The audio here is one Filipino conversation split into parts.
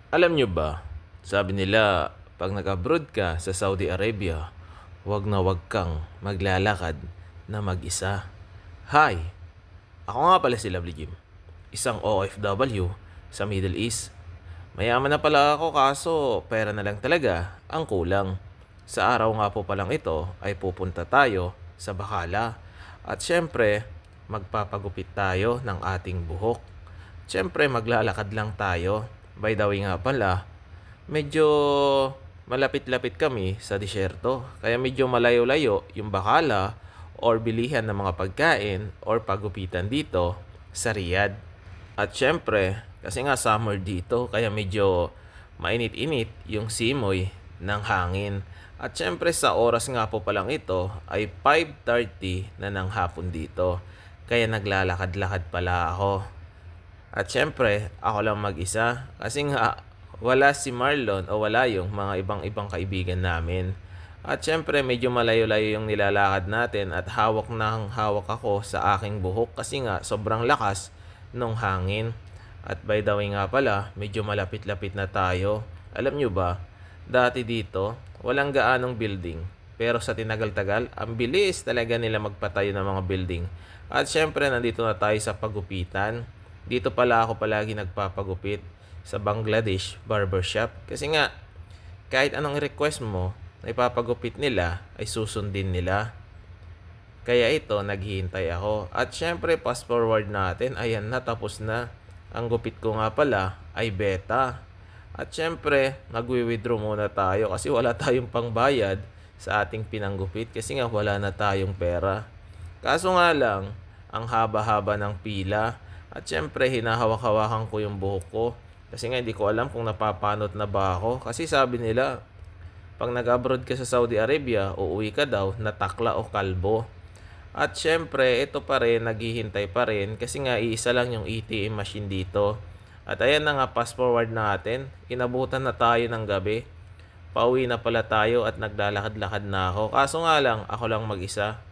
Alam nyo ba, sabi nila, pag nag-abroad ka sa Saudi Arabia, wag na wag kang maglalakad na mag-isa. Hi! Ako nga pala si Lovely Jim, isang OFW sa Middle East. Mayaman na pala ako kaso pera na lang talaga ang kulang. Sa araw nga po palang ito ay pupunta tayo sa Bakala. At syempre, magpapagupit tayo ng ating buhok. Syempre, maglalakad lang tayo. By the way nga pala, medyo malapit-lapit kami sa disyerto. Kaya medyo malayo-layo yung Bakala or bilihan ng mga pagkain or pagupitan dito sa Riyadh. At syempre, kasi nga summer dito, kaya medyo mainit-init yung simoy ng hangin. At syempre sa oras nga po palang ito ay 5:30 na ng hapon dito. Kaya naglalakad-lakad pala ako. At syempre, ako lang mag-isa. Kasi nga, wala si Marlon o wala yung mga ibang kaibigan namin. At syempre, medyo malayo-layo yung nilalakad natin at hawak ako sa aking buhok kasi nga sobrang lakas nung hangin. At by the way nga pala, medyo malapit-lapit na tayo. Alam nyo ba, dati dito, walang gaanong building. Pero sa tinagal-tagal, ang bilis talaga nila magpatayo ng mga building. At syempre, nandito na tayo sa pagupitan. Dito pala ako palagi nagpapagupit sa Bangladesh Barbershop. Kasi nga, kahit anong request mo na ipapagupit nila, ay susundin nila. Kaya ito, naghihintay ako. At syempre, fast forward natin. Ayan na, tapos na. Ang gupit ko nga pala ay beta. At syempre, nagwi-withdraw muna tayo kasi wala tayong pangbayad sa ating pinanggupit kasi nga wala na tayong pera. Kaso nga lang, ang haba-haba ng pila. At syempre, hinahawak-hawakan ko yung buhok ko. Kasi nga, hindi ko alam kung napapanot na ba ako. Kasi sabi nila, pag nag-abroad ka sa Saudi Arabia, uuwi ka daw na takla o kalbo. At syempre, ito pa rin, naghihintay pa rin. Kasi nga, iisa lang yung ATM machine dito. At ayan na nga, fast forward natin. Inabutan na tayo ng gabi. Pauwi na pala tayo at naglalakad-lakad na ako. Kaso nga lang, ako lang mag-isa.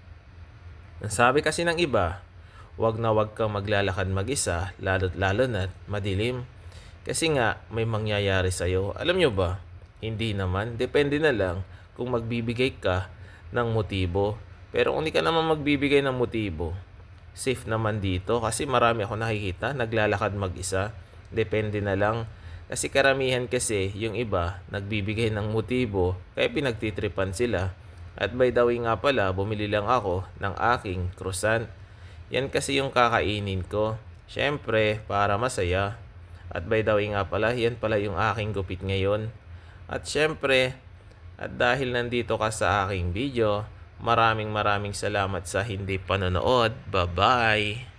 Sabi kasi ng iba, wag na wag kang maglalakad mag-isa, lalo na't madilim. Kasi nga, may mangyayari sa'yo. Alam nyo ba? Hindi naman. Depende na lang kung magbibigay ka ng motibo. Pero kung hindi ka naman magbibigay ng motibo, safe naman dito. Kasi marami ako nakikita, naglalakad mag-isa. Depende na lang. Kasi karamihan kasi, yung iba, nagbibigay ng motibo, kaya pinagtitripan sila. At by the way nga pala, bumili lang ako ng aking croissant. Yan kasi yung kakainin ko. Syempre, para masaya. At by the way nga pala, yan pala yung aking gupit ngayon. At syempre, at dahil nandito ka sa aking video, maraming salamat sa hindi panonood. Bye-bye!